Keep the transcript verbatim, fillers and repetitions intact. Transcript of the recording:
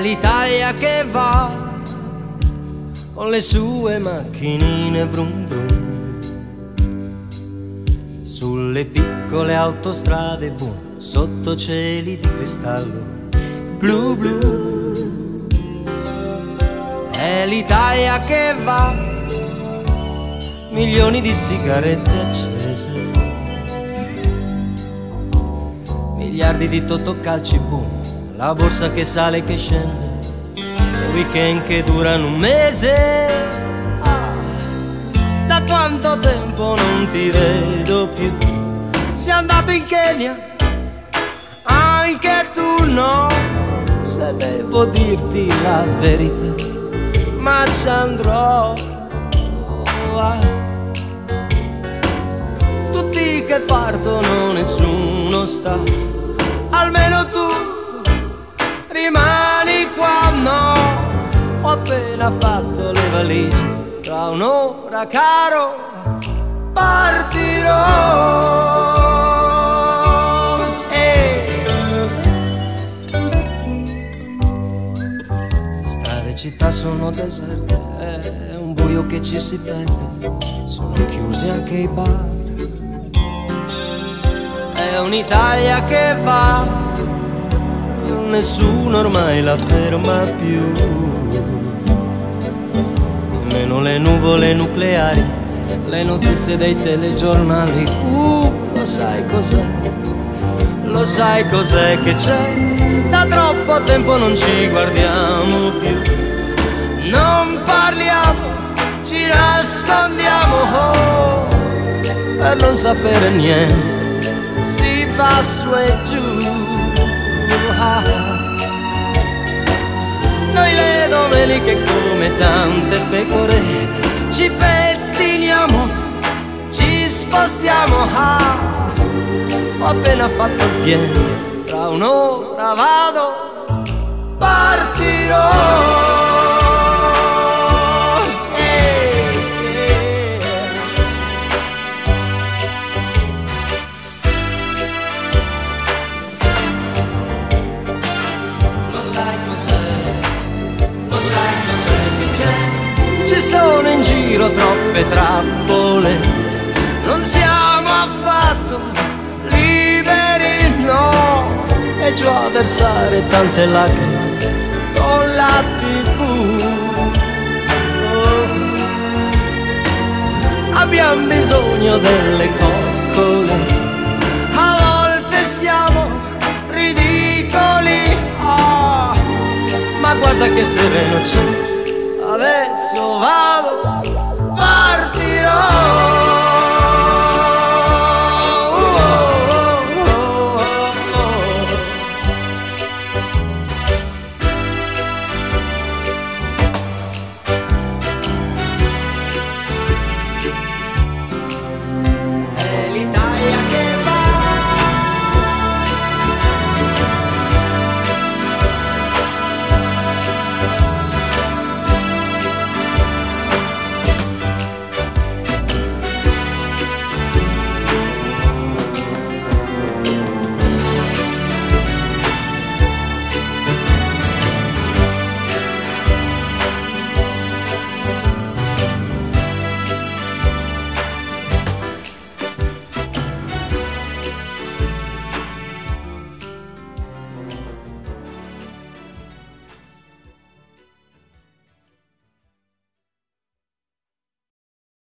l'Italia che va con le sue macchinine vrum vrum sulle piccole autostrade boom, sotto cieli di cristallo blu blu. È l'Italia che va, milioni di sigarette accese, miliardi di totocalci boom, la borsa che sale e che scende, weekend che durano un mese. Ah, da quanto tempo non ti vedo più? Sei andato in Kenya? Anche tu no? Se devo dirti la verità, ma ci andrò. Ah. Tutti che partono, nessuno sta, almeno tu rimani qua, no? Ho appena fatto le valigie, tra un'ora caro partirò. Ehi. Strade e città sono deserte, è un buio che ci si perde, sono chiusi anche i bar. È un'Italia che va, nessuno ormai la ferma più, nemmeno le nuvole nucleari, le notizie dei telegiornali. Uh, lo sai cos'è? Lo sai cos'è che c'è? Da troppo tempo non ci guardiamo più, non parliamo, ci nascondiamo, oh, per non sapere niente si va su e giù. Noi le domeniche come tante pecore ci pettiniamo, ci spostiamo. Ah, ho appena fatto il pieno, tra un'ora vado, partirò. Ci sono in giro troppe trappole, non siamo affatto liberi, no, e giù a versare tante lacrime con la tivù. Oh. Abbiamo bisogno delle coccole, a volte siamo ridicoli, oh, ma guarda che sereno c'è. Adesso vado, partirò.